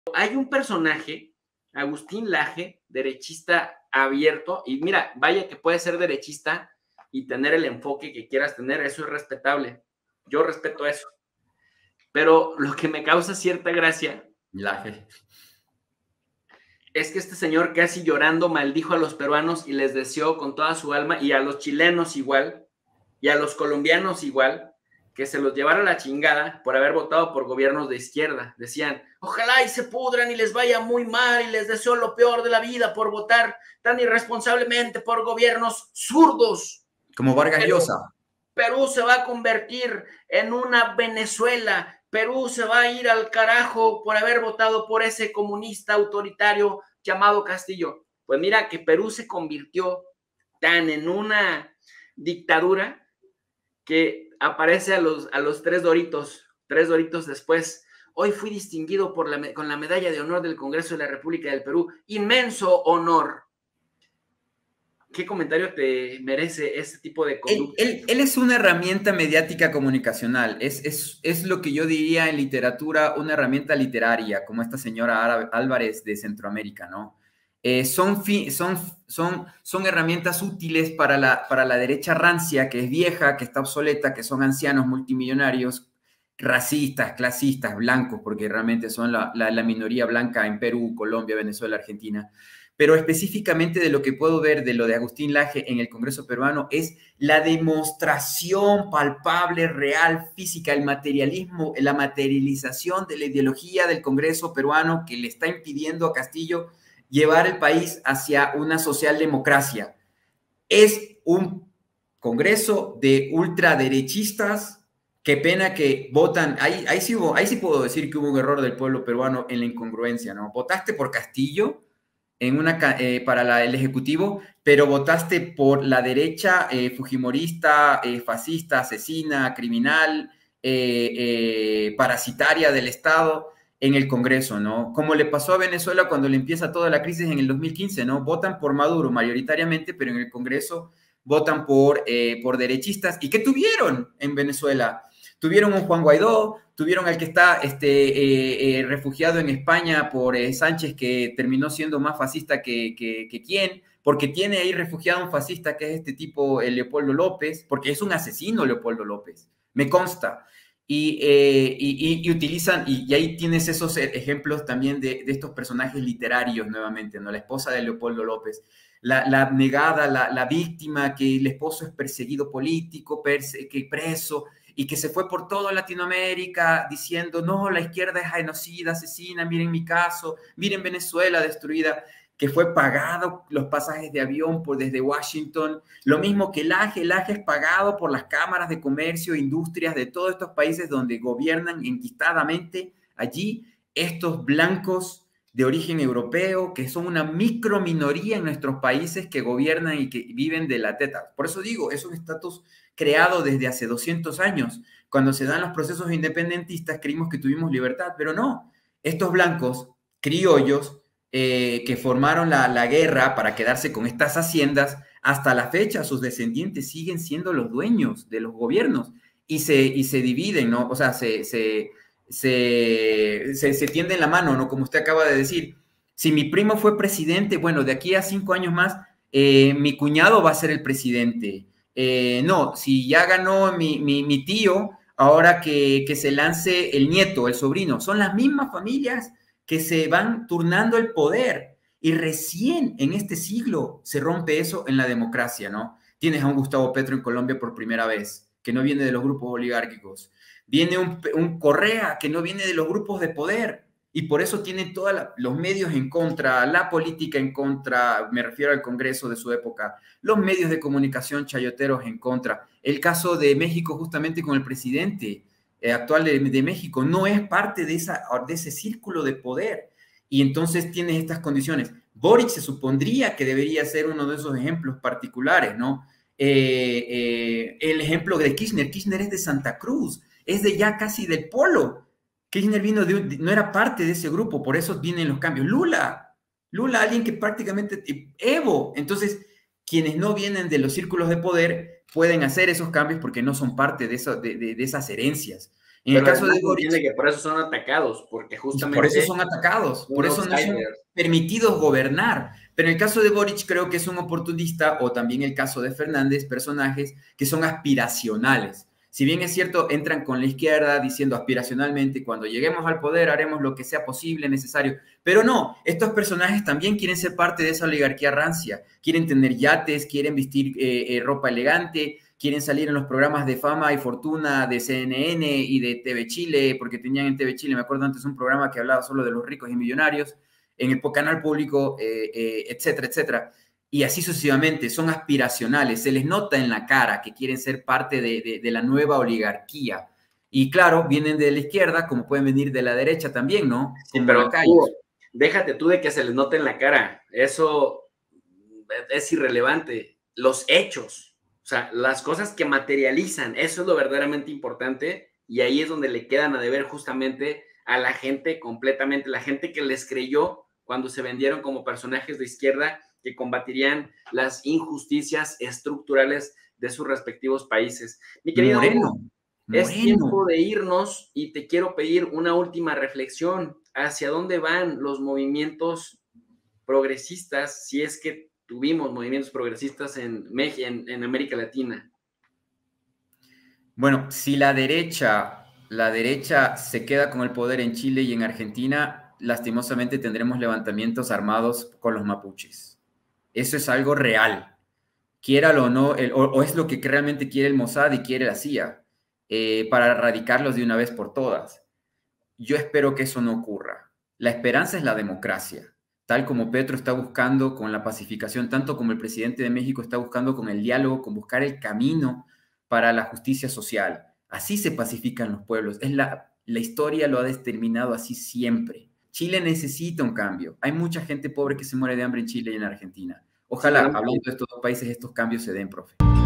Hay un personaje, Agustín Laje, derechista abierto, y mira, vaya que puede ser derechista y tener el enfoque que quieras tener, eso es respetable. Yo respeto eso. Pero lo que me causa cierta gracia Laje. es que este señor casi llorando maldijo a los peruanos y les deseó con toda su alma, y a los chilenos igual, y a los colombianos igual, que se los llevara la chingada por haber votado por gobiernos de izquierda. Decían, ojalá y se pudran y les vaya muy mal y les deseo lo peor de la vida por votar tan irresponsablemente por gobiernos zurdos. Como Vargas Perú, Llosa. Perú se va a convertir en una Venezuela. Perú se va a ir al carajo por haber votado por ese comunista autoritario llamado Castillo. Pues mira que Perú se convirtió tan en una dictadura que aparece a los tres doritos después. Hoy fui distinguido con la medalla de honor del Congreso de la República del Perú. Inmenso honor. ¿Qué comentario te merece este tipo de conducta? Él es una herramienta mediática comunicacional, es lo que yo diría en literatura una herramienta literaria, como esta señora Álvarez de Centroamérica, ¿no? Son herramientas útiles para la derecha rancia, que es vieja, que está obsoleta, que son ancianos multimillonarios, racistas, clasistas, blancos, porque realmente son la minoría blanca en Perú, Colombia, Venezuela, Argentina. Pero específicamente de lo que puedo ver de lo de Agustín Laje en el Congreso peruano es la demostración palpable, real, física, el materialismo, la materialización de la ideología del Congreso peruano que le está impidiendo a Castillo llevar el país hacia una socialdemocracia. Es un Congreso de ultraderechistas. Qué pena que votan. Ahí sí puedo decir que hubo un error del pueblo peruano en la incongruencia, ¿no? Votaste por Castillo para el Ejecutivo, pero votaste por la derecha fujimorista, fascista, asesina, criminal, parasitaria del Estado en el Congreso, ¿no? Como le pasó a Venezuela cuando le empieza toda la crisis en el 2015, ¿no? Votan por Maduro mayoritariamente, pero en el Congreso votan por derechistas. ¿Y qué tuvieron en Venezuela? Tuvieron un Juan Guaidó, tuvieron al que está refugiado en España por Sánchez, que terminó siendo más fascista que quién, porque tiene ahí refugiado un fascista que es este tipo, Leopoldo López, porque es un asesino Leopoldo López, me consta. Y utilizan, y ahí tienes esos ejemplos también de estos personajes literarios nuevamente, ¿no? La esposa de Leopoldo López, la abnegada, la víctima, que el esposo es perseguido político, que preso, y que se fue por toda Latinoamérica diciendo, no, la izquierda es genocida, asesina, miren mi caso, miren Venezuela destruida, que fue pagado los pasajes de avión desde Washington, lo mismo que el AGE es pagado por las cámaras de comercio, industrias de todos estos países donde gobiernan enquistadamente allí estos blancos de origen europeo, que son una microminoría en nuestros países que gobiernan y que viven de la teta. Por eso digo, es un estatus creado desde hace 200 años. Cuando se dan los procesos independentistas creímos que tuvimos libertad, pero no. Estos blancos criollos que formaron la guerra para quedarse con estas haciendas, hasta la fecha sus descendientes siguen siendo los dueños de los gobiernos y se dividen, ¿no? O sea, se tienden la mano, ¿no? Como usted acaba de decir. Si mi primo fue presidente, bueno, de aquí a 5 años más, mi cuñado va a ser el presidente. No, si ya ganó mi tío, ahora que se lance el nieto, el sobrino. Son las mismas familias que se van turnando el poder. Y recién en este siglo se rompe eso en la democracia, ¿no? Tienes a un Gustavo Petro en Colombia por primera vez, que no viene de los grupos oligárquicos. Viene un Correa que no viene de los grupos de poder. Y por eso tiene todos los medios en contra, la política en contra, me refiero al Congreso de su época, los medios de comunicación chayoteros en contra. El caso de México justamente con el presidente actual de México no es parte de ese círculo de poder. Y entonces tienes estas condiciones. Boric se supondría que debería ser uno de esos ejemplos particulares, ¿no? El ejemplo de Kirchner es de Santa Cruz, es de ya casi del polo. Kirchner no era parte de ese grupo, por eso vienen los cambios. Lula, alguien que prácticamente, Evo. Entonces, quienes no vienen de los círculos de poder pueden hacer esos cambios porque no son parte de esas herencias. En el Pero caso además de se Boric, entiende que por eso son atacados, porque y por eso justamente son atacados, son por eso no son outsiders. permitidos gobernar. Pero en el caso de Boric creo que es un oportunista, o también el caso de Fernández, personajes que son aspiracionales. Si bien es cierto, entran con la izquierda diciendo aspiracionalmente, cuando lleguemos al poder haremos lo que sea posible, necesario. Pero no, estos personajes también quieren ser parte de esa oligarquía rancia. Quieren tener yates, quieren vestir ropa elegante, quieren salir en los programas de fama y fortuna de CNN y de TV Chile, porque tenían en TV Chile, me acuerdo antes, un programa que hablaba solo de los ricos y millonarios, en el canal público, etcétera, etcétera. Y así sucesivamente, son aspiracionales, se les nota en la cara que quieren ser parte de la nueva oligarquía. Y claro, vienen de la izquierda, como pueden venir de la derecha también, ¿no? Sí, Como pero lacayos. déjate tú de que se les note en la cara. Eso es irrelevante. Los hechos, o sea, las cosas que materializan, eso es lo verdaderamente importante y ahí es donde le quedan a deber justamente a la gente completamente, la gente que les creyó cuando se vendieron como personajes de izquierda que combatirían las injusticias estructurales de sus respectivos países. Mi querido Moreno, Hugo, es tiempo Moreno. de irnos y te quiero pedir una última reflexión. ¿Hacia dónde van los movimientos progresistas si es que tuvimos movimientos progresistas en América Latina? Bueno, si la derecha se queda con el poder en Chile y en Argentina, lastimosamente tendremos levantamientos armados con los mapuches. Eso es algo real, quiéralo o no, o es lo que realmente quiere el Mossad y quiere la CIA, para erradicarlos de una vez por todas. Yo espero que eso no ocurra. La esperanza es la democracia, tal como Petro está buscando con la pacificación, tanto como el presidente de México está buscando con el diálogo, con buscar el camino para la justicia social. Así se pacifican los pueblos. La historia lo ha determinado así siempre. Chile necesita un cambio. Hay mucha gente pobre que se muere de hambre en Chile y en Argentina. Sí, Ojalá, pero hablando de estos dos países, estos cambios se den, profe.